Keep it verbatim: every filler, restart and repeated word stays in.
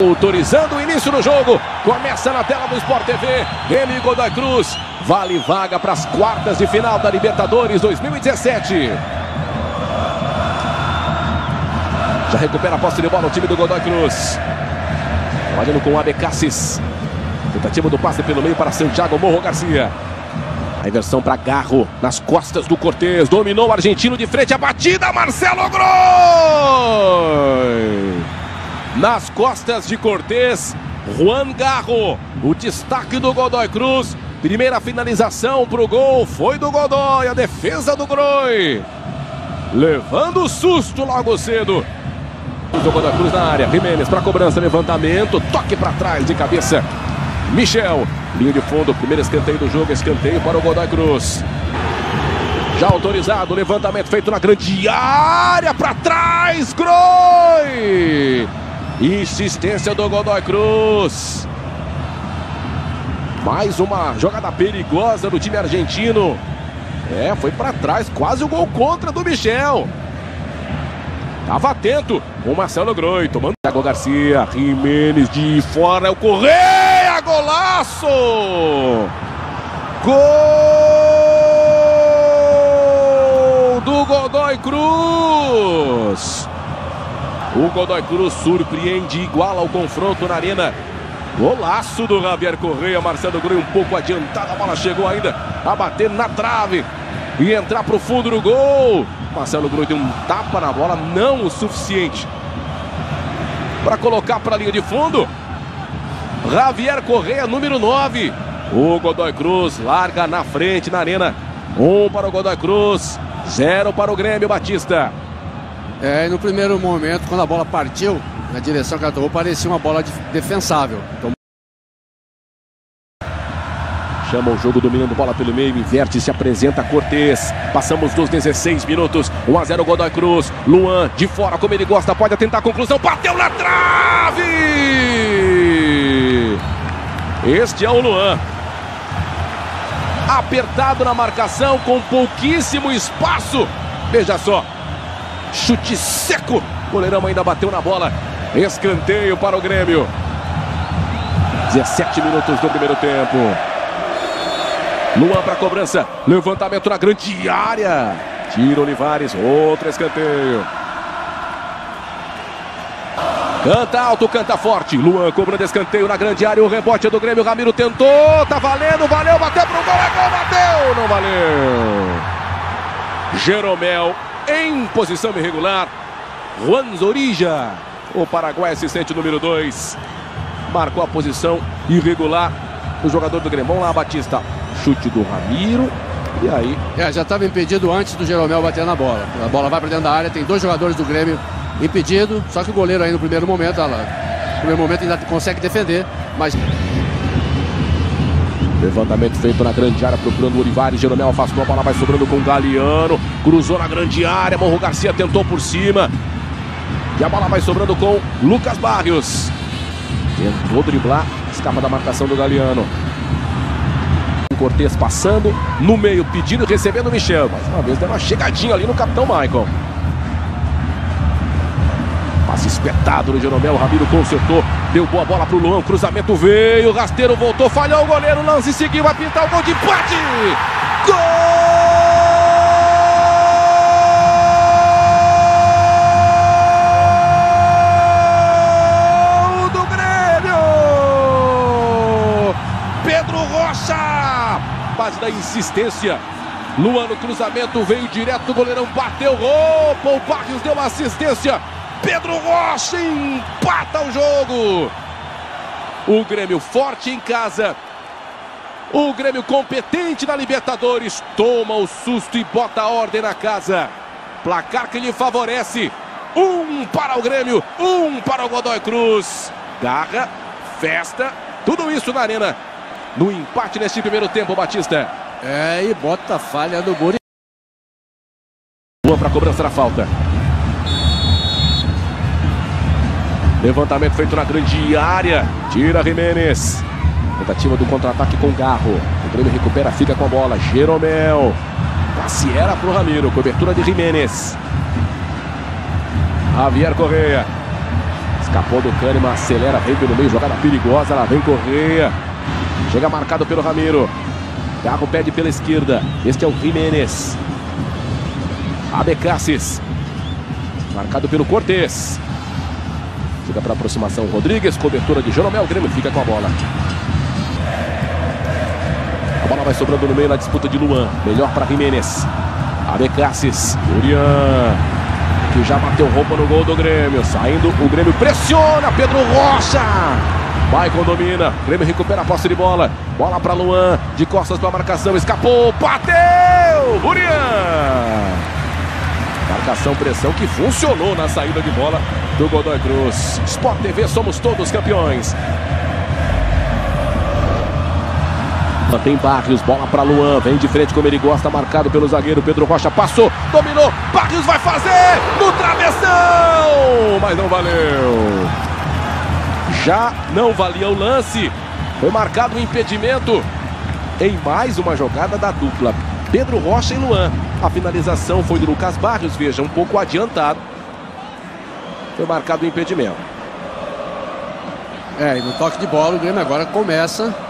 Autorizando o início do jogo, começa na tela do Sport T V, Grêmio e Godoy Cruz, vale vaga para as quartas de final da Libertadores dois mil e dezessete. Já recupera a posse de bola o time do Godoy Cruz, trabalhando com o Abecassis, tentativa do passe pelo meio para Santiago Morro Garcia. A inversão para Garro, nas costas do Cortez, dominou o argentino de frente, a batida, Marcelo Groi! Nas costas de Cortez, Juan Garro, o destaque do Godoy Cruz. Primeira finalização para o gol, foi do Godoy, a defesa do Groi. Levando o susto logo cedo. O Godoy Cruz na área, Jimenez para cobrança, levantamento, toque para trás de cabeça. Michel, linha de fundo, primeiro escanteio do jogo, escanteio para o Godoy Cruz. Já autorizado, levantamento feito na grande área, para trás, Groi! Insistência do Godoy Cruz. Mais uma jogada perigosa do time argentino. É, foi para trás, quase o gol contra do Michel. Tava atento o Marcelo Groi, tomando Thiago Garcia, Jimenez de fora, é o Correia, golaço! Gol do Godoy Cruz! O Godoy Cruz surpreende, iguala o confronto na arena. Golaço do Javier Correia, Marcelo Groi um pouco adiantado, a bola chegou ainda a bater na trave e entrar para o fundo do gol. Marcelo Groi deu um tapa na bola, não o suficiente para colocar para a linha de fundo. Javier Correia, número nove. O Godoy Cruz larga na frente na arena. Um para o Godoy Cruz, zero para o Grêmio, Batista. É, no primeiro momento, quando a bola partiu na direção que ela tomou, parecia uma bola defensável. Então... Chama o jogo, dominando bola pelo meio, inverte, se apresenta Cortez. Passamos dos dezesseis minutos, um a zero Godoy Cruz. Luan, de fora, como ele gosta, pode tentar a conclusão, bateu na trave! Este é o Luan. Apertado na marcação, com pouquíssimo espaço. Veja só. Chute seco, o goleirão ainda bateu na bola. Escanteio para o Grêmio. dezessete minutos do primeiro tempo. Luan para cobrança, levantamento na grande área. Tira Olivares, outro escanteio. Canta alto, canta forte. Luan cobrando escanteio na grande área. O rebote é do Grêmio, Ramiro tentou, tá valendo, valeu, bateu pro gol, é gol, bateu, não valeu. Jeromel em posição irregular. Juan Zorrilla, o Paraguai, assistente número dois, marcou a posição irregular o jogador do Grêmio. Vamos lá, Batista. Chute do Ramiro. E aí? É, já estava impedido antes do Jeromel bater na bola. A bola vai para dentro da área. Tem dois jogadores do Grêmio impedido. Só que o goleiro aí no primeiro momento, ela, no primeiro momento ainda consegue defender, mas... Levantamento feito na grande área, procurando o Olivares. Jeromel afastou, a bola vai sobrando com o Galeano. Cruzou na grande área, Morro Garcia tentou por cima. E a bola vai sobrando com Lucas Barrios. Tentou driblar, escapa da marcação do Galeano. Cortez passando no meio, pedindo e recebendo o Michel. Mais uma vez, deu uma chegadinha ali no capitão Michael. Passe espetado no Jeromel, o Ramiro consertou, deu boa bola pro Luan, cruzamento veio, rasteiro voltou, falhou o goleiro, lance seguiu, vai pintar o gol de empate! Gol do Grêmio! Pedro Rocha! Base da insistência. Luan no cruzamento, veio direto, o goleirão bateu, roupa, o Barrios deu assistência. Pedro Rocha empata o jogo. O Grêmio forte em casa. O Grêmio competente na Libertadores. Toma o susto e bota a ordem na casa. Placar que lhe favorece. Um para o Grêmio, um para o Godoy Cruz. Garra, festa, tudo isso na arena. No empate neste primeiro tempo, Batista. É, e bota a falha do Buri. Boa para a cobrança da falta. Levantamento feito na grande área. Tira Jimenez. Tentativa do contra-ataque com Garro. O Grêmio recupera, fica com a bola. Jeromel. Passe era pro Ramiro. Cobertura de Jimenez. Javier Correia. Escapou do Kahneman, acelera, vem pelo meio, jogada perigosa, lá vem Correia. Chega marcado pelo Ramiro. Garro pede pela esquerda. Este é o Jimenez. Abecassis. Marcado pelo Cortez. Chega para aproximação Rodrigues. Cobertura de Jeromel. O Grêmio fica com a bola. A bola vai sobrando no meio na disputa de Luan. Melhor para Jimenez. Abecassis. Urian. Que já bateu roupa no gol do Grêmio. Saindo, o Grêmio pressiona. Pedro Rocha. Maicon domina. O Grêmio recupera a posse de bola. Bola para Luan. De costas para a marcação. Escapou. Bateu. Urian. Marcação, pressão que funcionou na saída de bola do Godoy Cruz. Sport T V, somos todos campeões. Tem Barrios, bola para Luan, vem de frente como ele gosta, marcado pelo zagueiro Pedro Rocha, passou, dominou, Barrios vai fazer, no travessão, mas não valeu. Já não valia o lance, foi marcado um impedimento em mais uma jogada da dupla Pedro Rocha e Luan. A finalização foi do Lucas Barrios, veja, um pouco adiantado. Foi marcado o impedimento. É, e no toque de bola o Grêmio agora começa